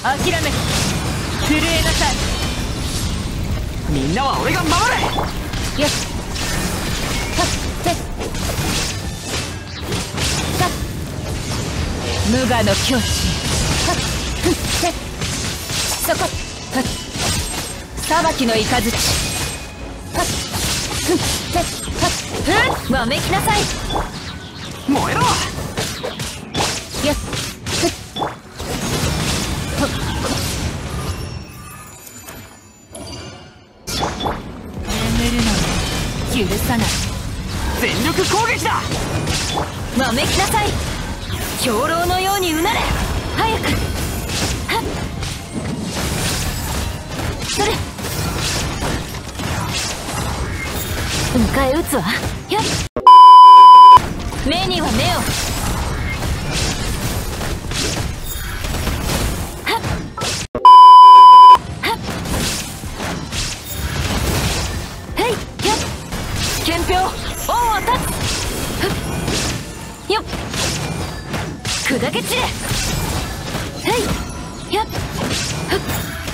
諦め震えなさい。 みんなは俺が守れ。 よし。はっせっさっ無我の境地。はっふっせっそこ。はっ裁きの雷。はっふっせっはっわめきなさい。 燃えろ。 よし。ふっほっ眠るのを許さない。 全力攻撃だ。 わめきなさい。兵糧のようにうなれ。早く。はっそれ。迎え撃つわ。やっ目には目を。はっはっへいやっ憲兵恩を断つ。ふっよっ砕け散れ。へいやっふっ